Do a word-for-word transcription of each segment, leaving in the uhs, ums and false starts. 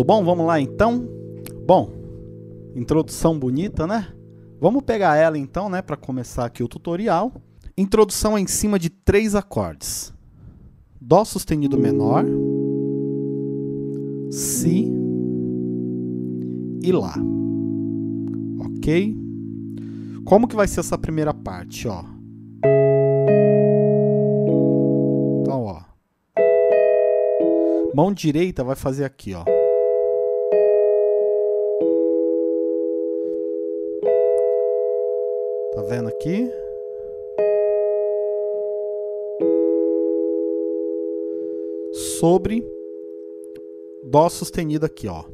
bom? Vamos lá então? Bom, introdução bonita, né? Vamos pegar ela então, né, para começar aqui o tutorial. Introdução é em cima de três acordes. Dó sustenido menor, Si e Lá. Ok? Como que vai ser essa primeira parte, ó? Então, ó. Mão direita vai fazer aqui, ó. Tá vendo aqui? Sobre Dó sustenido aqui, ó.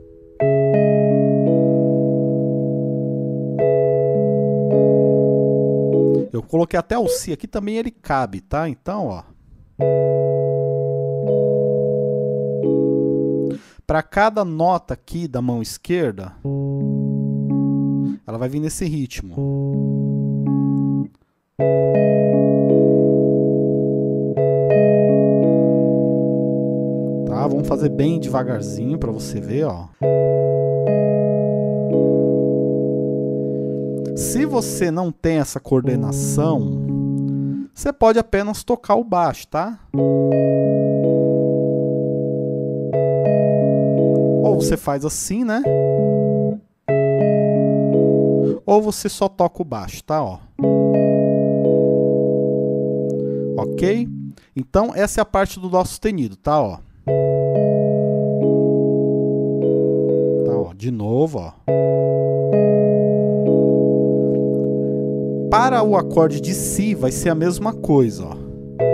Eu coloquei até o Si aqui, também ele cabe, tá? Então, ó. Para cada nota aqui da mão esquerda, ela vai vir nesse ritmo. Tá? Vamos fazer bem devagarzinho para você ver, ó. Se você não tem essa coordenação, você pode apenas tocar o baixo, tá? Ou você faz assim, né? Ou você só toca o baixo, tá? Ó. Ok? Então, essa é a parte do Dó sustenido, tá? Ó. Tá, ó. De novo, ó. Para o acorde de Si, vai ser a mesma coisa, ó.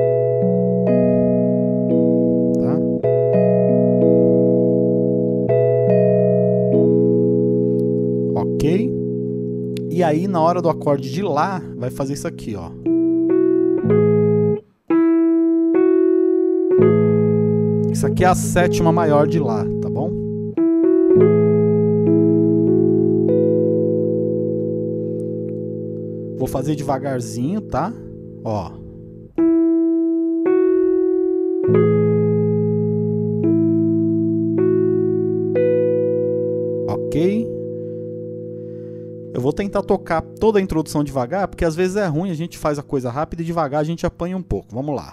Tá? Ok? E aí, na hora do acorde de Lá, vai fazer isso aqui, ó. Isso aqui é a sétima maior de Lá, tá bom? Vou fazer devagarzinho, tá? Ó. Ok? Eu vou tentar tocar toda a introdução devagar, porque às vezes é ruim, a gente faz a coisa rápida e devagar a gente apanha um pouco. Vamos lá.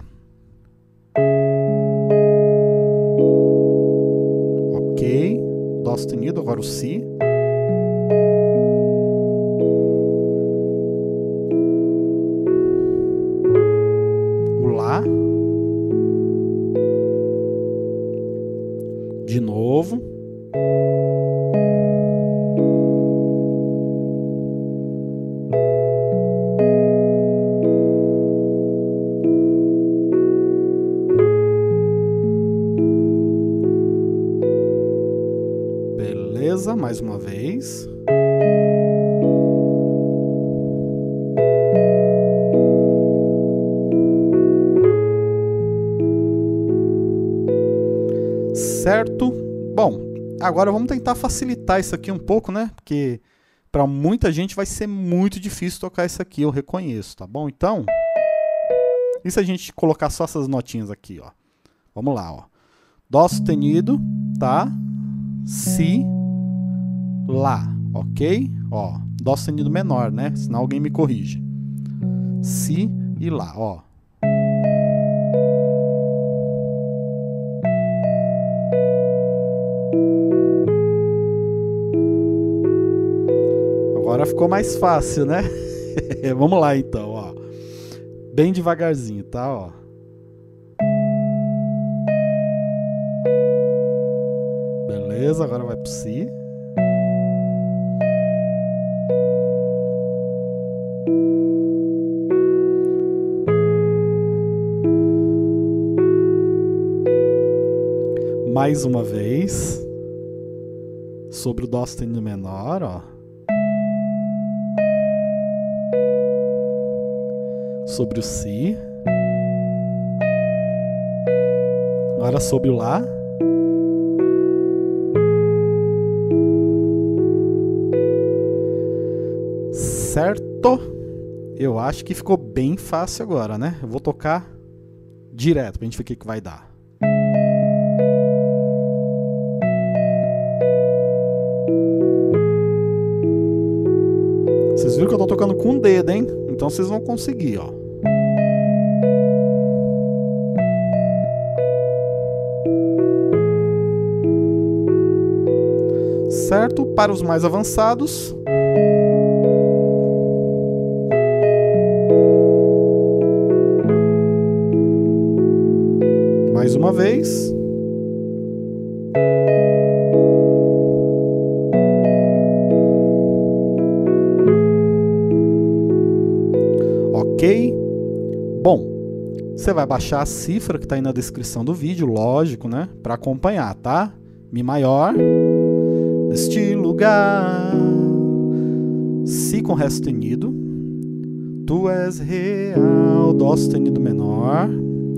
Ok. Dó sustenido, agora o Si. De novo. Beleza, mais uma vez. Certo? Bom, agora vamos tentar facilitar isso aqui um pouco, né? Porque para muita gente vai ser muito difícil tocar isso aqui, eu reconheço, tá bom? Então, e se a gente colocar só essas notinhas aqui, ó? Vamos lá, ó. Dó sustenido, tá? Si, Lá, ok? Ó, Dó sustenido menor, né? Senão alguém me corrige. Si e Lá, ó. Agora ficou mais fácil, né? Vamos lá então, ó. Bem devagarzinho, tá? Ó. Beleza, agora vai pro Si. Mais uma vez. Sobre o Dó sustenido menor, ó. Sobre o Si. Agora sobre o Lá. Certo? Eu acho que ficou bem fácil agora, né? Eu vou tocar direto pra gente ver o que que vai dar. viram que eu tô tocando com o dedo, hein? Então vocês vão conseguir, ó. Certo? Para os mais avançados, mais uma vez. Ok? Bom, você vai baixar a cifra que está aí na descrição do vídeo, lógico, né? Para acompanhar, tá? Mi maior, neste lugar, Si com Ré sustenido, Tu és real, Dó sustenido menor,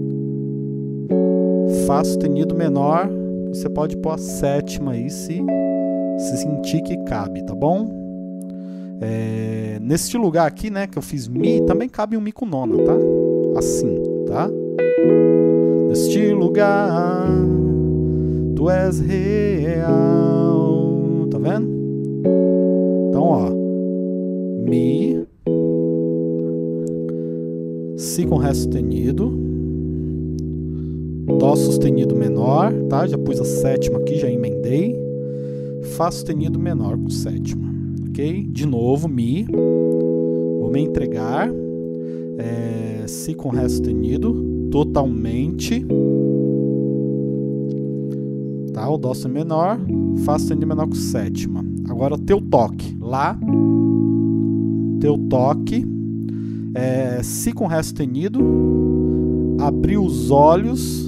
Fá sustenido menor, você pode pôr a sétima aí se, se sentir que cabe, tá bom? É, neste lugar aqui, né, que eu fiz Mi, também cabe um Mi com nona, tá? Assim, tá? Neste lugar, Tu és real, tá vendo? Então, ó, Mi, Si com Ré sustenido, Dó sustenido menor, tá? Já pus a sétima aqui, já emendei. Fá sustenido menor com sétima, ok? De novo, Mi, vou me entregar, é, Si com Ré sustenido, totalmente, tá? O Dó sustenido menor, Fá sustenido menor com sétima. Agora o teu toque, Lá, teu toque, é, Si com Ré sustenido, abrir os olhos.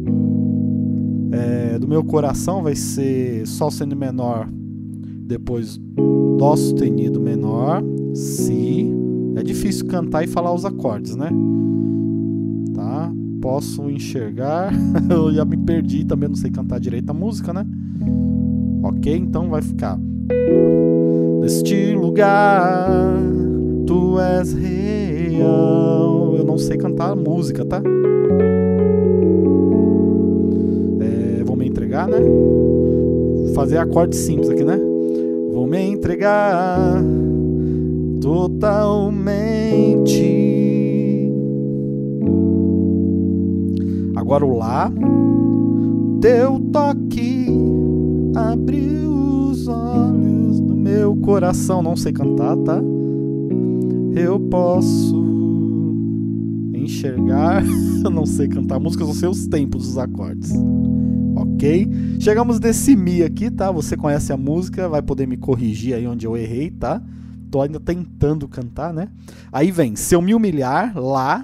É, do meu coração vai ser Sol sustenido menor, depois Dó sustenido menor, Si. É difícil cantar e falar os acordes, né? Tá? Posso enxergar. Eu já me perdi, também não sei cantar direito a música, né? Ok? Então vai ficar: neste lugar, Tu és real. Eu não sei cantar a música, tá? Entregar, né? Vou fazer acorde simples aqui, né? Vou me entregar totalmente. Agora o Lá, teu toque abriu os olhos do meu coração. Não sei cantar, tá? Eu posso enxergar. Eu não sei cantar música, eu não sei os tempos dos acordes. Ok? Chegamos nesse Mi aqui, tá? Você conhece a música, vai poder me corrigir aí onde eu errei, tá? Tô ainda tentando cantar, né? Aí vem: se eu me humilhar, Lá,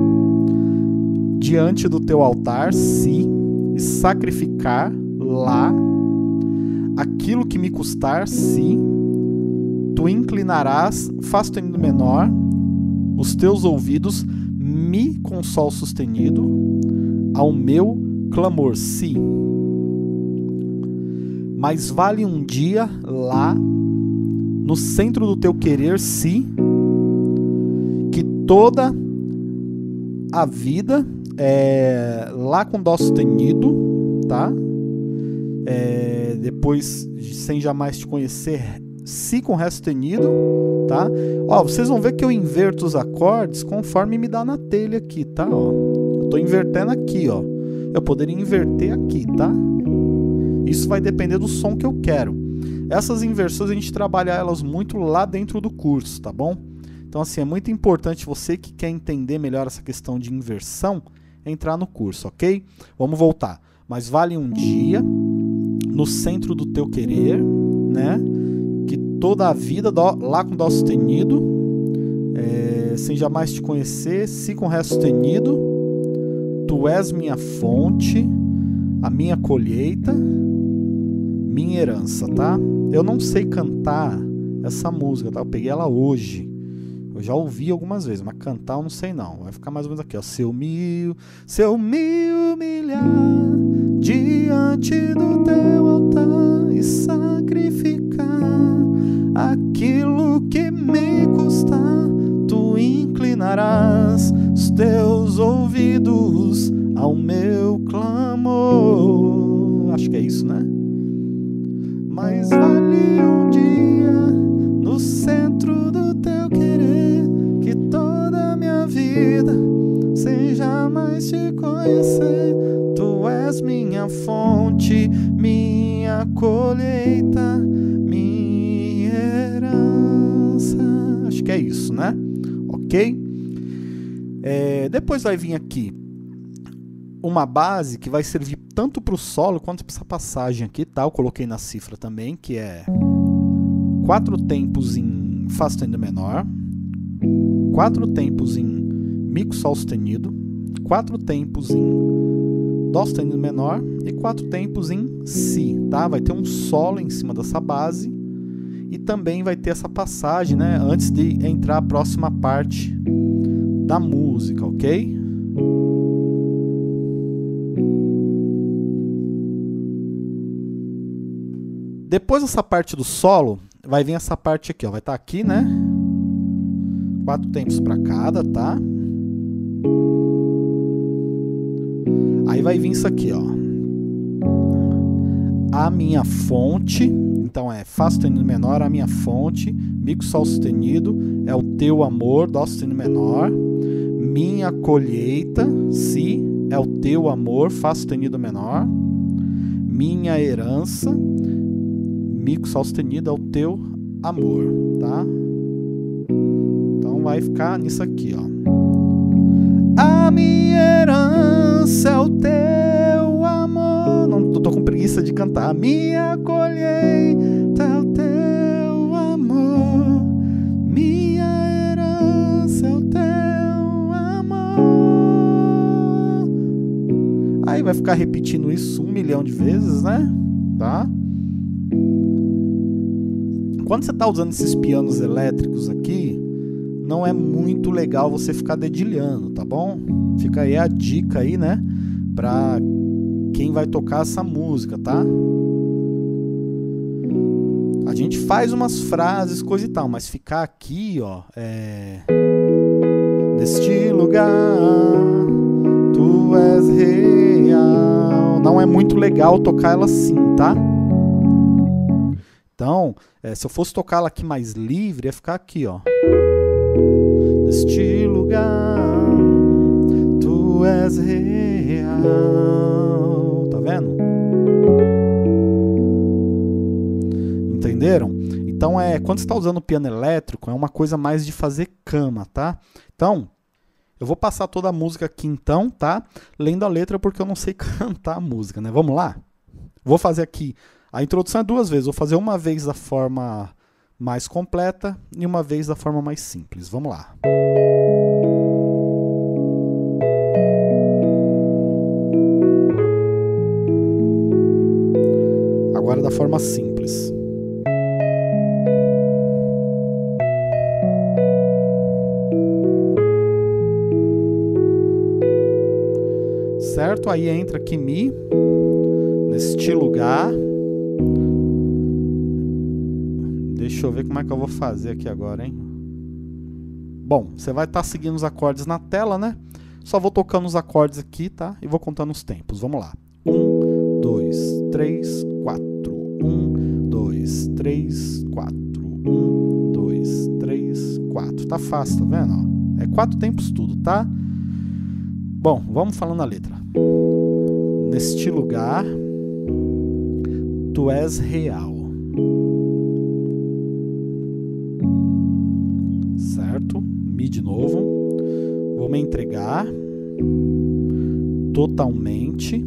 diante do teu altar, Si, e sacrificar, Lá, aquilo que me custar, Si, tu inclinarás, Fá sustenido menor, os teus ouvidos, Mi com Sol sustenido, ao meu clamor, Si. Mas vale um dia, Lá, no centro do teu querer, Si, que toda a vida, é, Lá com Dó sustenido, tá? É, depois, sem jamais te conhecer, Si com Ré sustenido, tá? Ó, vocês vão ver que eu inverto os acordes conforme me dá na telha aqui, tá? Ó, eu tô invertendo aqui, ó. Eu poderia inverter aqui, tá? Isso vai depender do som que eu quero. Essas inversões a gente trabalha elas muito lá dentro do curso, tá bom? Então, assim, é muito importante você que quer entender melhor essa questão de inversão, entrar no curso, ok? Vamos voltar. Mas vale um dia, no centro do teu querer, né? Que toda a vida, dó, Lá com Dó sustenido, é, sem jamais te conhecer, Si com Ré sustenido, Tu és minha fonte, a minha colheita, minha herança, tá? Eu não sei cantar essa música, tá? Eu peguei ela hoje. Eu já ouvi algumas vezes, mas cantar eu não sei não. Vai ficar mais ou menos aqui, ó. Se eu me, se eu me humilhar diante do teu altar e sacrificar aquilo que me custar, tu inclinarás os teus ouvidos ao meu clamor. Acho que é isso, né? Mas vale um dia no centro do teu vida sem jamais te conhecer. Tu és minha fonte, minha colheita, minha herança. Acho que é isso, né? Ok? É, depois vai vir aqui uma base que vai servir tanto para o solo quanto para essa passagem aqui, tá? Eu coloquei na cifra também, que é quatro tempos em Fá sustenido menor, quatro tempos em Mi com Sol sustenido, quatro tempos em Dó sustenido menor e quatro tempos em Si, tá? Vai ter um solo em cima dessa base e também vai ter essa passagem, né? Antes de entrar a próxima parte da música, ok? Depois dessa parte do solo, vai vir essa parte aqui, ó. Vai estar aqui, né? Quatro tempos para cada, tá? Aí vai vir isso aqui, ó. A minha fonte, então é Fá sustenido menor, a minha fonte, Mi com Sol sustenido, é o teu amor, Dó sustenido menor, minha colheita, Si, é o teu amor, Fá sustenido menor, minha herança, Mi com Sol sustenido, é o teu amor, tá? Então vai ficar nisso aqui, ó. A minha herança é o teu amor. Não tô, tô com preguiça de cantar. A minha colheita é o teu amor. Minha herança é o teu amor. Aí vai ficar repetindo isso um milhão de vezes, né? Tá? Quando você está usando esses pianos elétricos aqui, não é muito legal você ficar dedilhando, tá bom? Fica aí a dica aí, né? Pra quem vai tocar essa música, tá? A gente faz umas frases, coisa e tal, mas ficar aqui, ó, é... Neste lugar, tu és real. Não é muito legal tocar ela assim, tá? Então, é, se eu fosse tocar ela aqui mais livre, ia ficar aqui, ó. Neste lugar, tu és real. Tá vendo? Entenderam? Então, é, quando você está usando o piano elétrico, é uma coisa mais de fazer cama, tá? Então, eu vou passar toda a música aqui, então, tá? Lendo a letra, porque eu não sei cantar a música, né? Vamos lá? Vou fazer aqui. A introdução é duas vezes. Vou fazer uma vez da forma mais completa e uma vez da forma mais simples. Vamos lá. Agora da forma simples. Certo? Aí entra aqui Mi, neste lugar. Deixa eu ver como é que eu vou fazer aqui agora, hein? Bom, você vai estar seguindo os acordes na tela, né? Só vou tocando os acordes aqui, tá? E vou contando os tempos. Vamos lá. Um, dois, três, quatro. Um, dois, três, quatro. Um, dois, três, quatro. Tá fácil, tá vendo? Ó, é quatro tempos tudo, tá? Bom, vamos falando a letra. Neste lugar, tu és real. Certo? Mi de novo. Vou me entregar totalmente.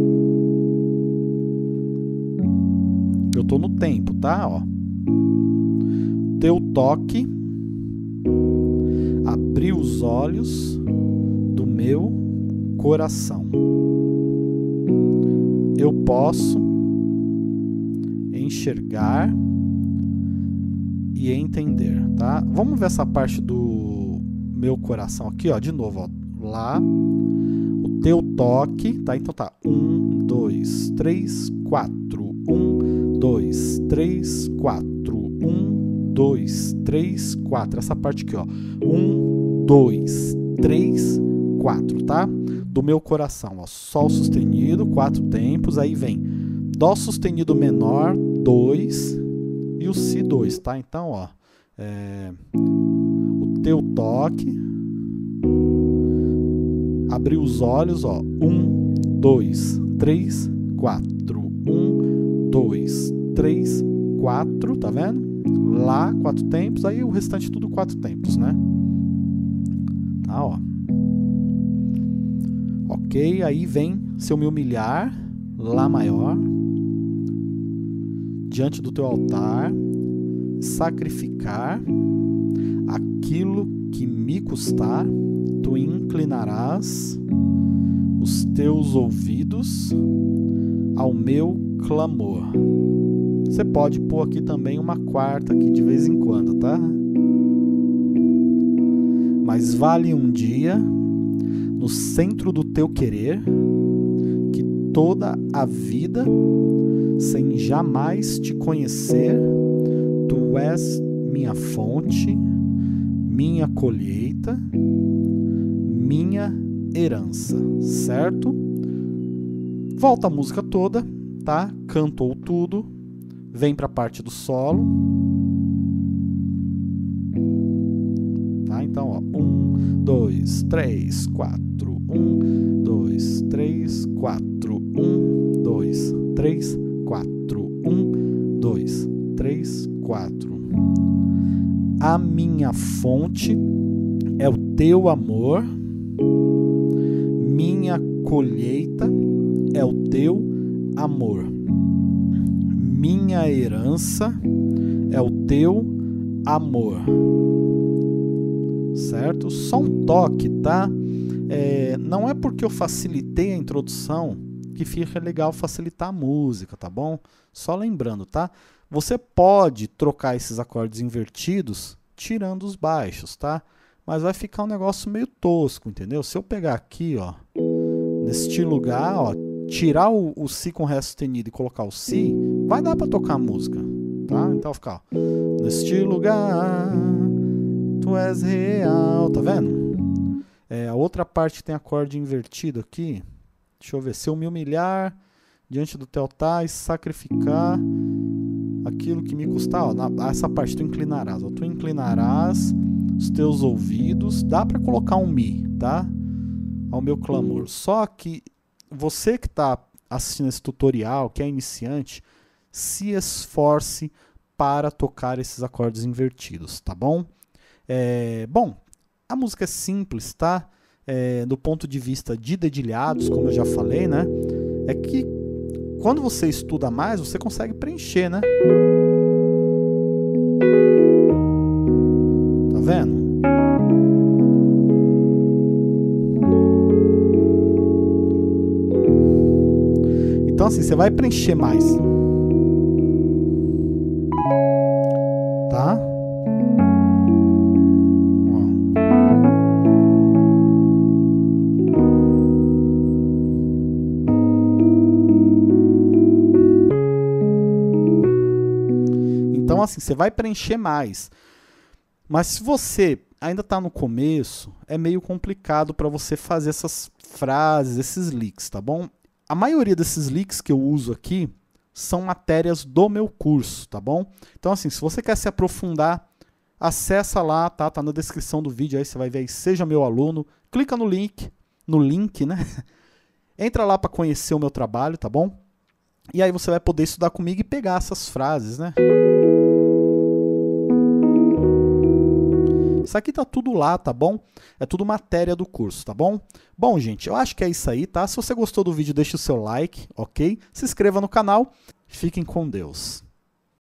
Eu tô no tempo, tá? Ó. Teu toque abriu os olhos do meu coração. Eu posso enxergar e entender, tá? Vamos ver essa parte do meu coração aqui, ó, de novo, ó, lá, o teu toque, tá? Então tá, um, dois, três, quatro, um, dois, três, quatro, um, dois, três, quatro, essa parte aqui, ó, um, dois, três, quatro, tá? Do meu coração, ó, Sol sustenido, quatro tempos, aí vem Dó sustenido menor, dois, e o Si dois, tá? Então, ó, é, o teu toque Abrir os olhos, ó. Um, dois, três, quatro. Um, dois, três, quatro, tá vendo? Lá, quatro tempos, aí o restante tudo quatro tempos, né? Tá, ó. Ok, aí vem se eu me humilhar, Lá maior, diante do teu altar, sacrificar aquilo que me custar, tu inclinarás os teus ouvidos ao meu clamor. Você pode pôr aqui também uma quarta aqui de vez em quando, tá? Mas vale um dia no centro do teu querer que toda a vida, sem jamais te conhecer, tu és minha fonte, minha colheita, minha herança, certo? Volta a música toda, tá? Cantou tudo, vem para a parte do solo, tá? Então, ó, um, dois, três, quatro, um, dois, três, quatro, um, dois, três, quatro, um, dois, três, quatro. A minha fonte é o teu amor, minha colheita é o teu amor, minha herança é o teu amor, certo? Só um toque, tá? É, não é porque eu facilitei a introdução que fica legal facilitar a música, tá bom? Só lembrando, tá? Você pode trocar esses acordes invertidos tirando os baixos, tá? Mas vai ficar um negócio meio tosco, entendeu? Se eu pegar aqui, ó, neste lugar, ó, tirar o, o Si com Ré sustenido e colocar o Si, vai dar para tocar a música, tá? Então ficar, ó, neste lugar, tu és real, tá vendo? É, a outra parte tem acorde invertido aqui, deixa eu ver, se eu me humilhar diante do teu altar e sacrificar aquilo que me custar, ó, na, essa parte tu inclinarás, ó, tu inclinarás os teus ouvidos, dá para colocar um Mi, tá? Ao meu clamor. Só que você que está assistindo esse tutorial, que é iniciante, se esforce para tocar esses acordes invertidos, tá bom? É, bom, a música é simples, tá? É, do ponto de vista de dedilhados, como eu já falei, né? É que quando você estuda mais, você consegue preencher, né? Tá vendo? Então assim, você vai preencher mais. Tá? Então assim, você vai preencher mais. Mas se você ainda está no começo, é meio complicado para você fazer essas frases, esses licks, tá bom? A maioria desses licks que eu uso aqui são matérias do meu curso, tá bom? Então assim, se você quer se aprofundar, acessa lá, tá? Tá na descrição do vídeo aí, você vai ver aí, seja meu aluno, clica no link, no link, né? Entra lá para conhecer o meu trabalho, tá bom? E aí você vai poder estudar comigo e pegar essas frases, né? Isso aqui tá tudo lá, tá bom? É tudo matéria do curso, tá bom? Bom, gente, eu acho que é isso aí, tá? Se você gostou do vídeo, deixa o seu like, ok? Se inscreva no canal. Fiquem com Deus.